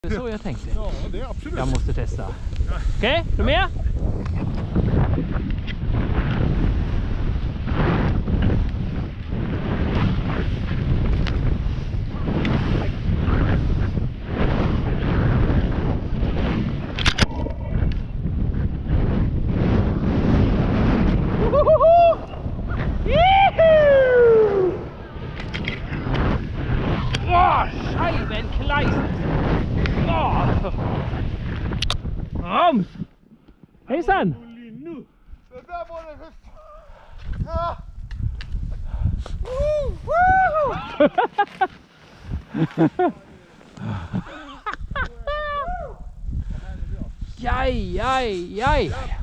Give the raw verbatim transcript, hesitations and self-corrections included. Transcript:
Det är så jag tänkte. Ja, det är absolut. Jag måste testa. Okej, okay, är du med? Åh, Scheibenkleist! Åh! Rums! Hejsan! Det där var det höst. Ja! Jaj, jaj, jaj!